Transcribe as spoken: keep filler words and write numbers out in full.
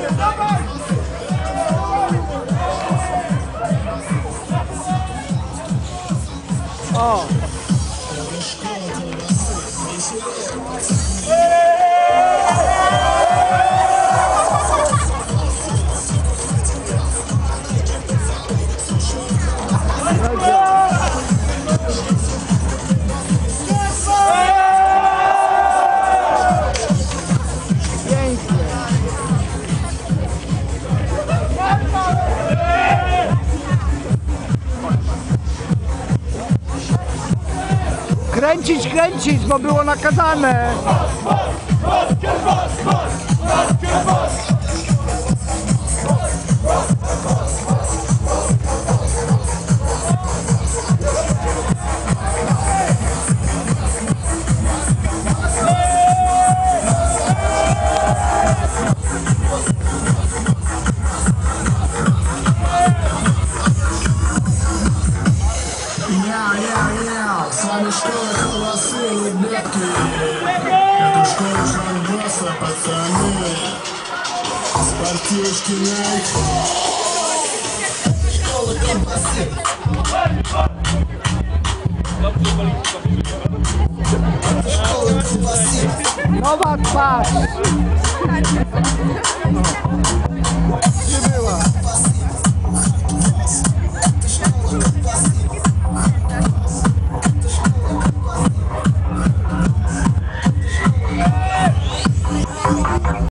O! Kręcić, kręcić, bo było nakazane. Сами школы, холосые ребятки. Эту школу шарбаса, пацаны. Спортивочки найт. Школа колбасы. Школа колбасы. Nowa twarz. Nie była.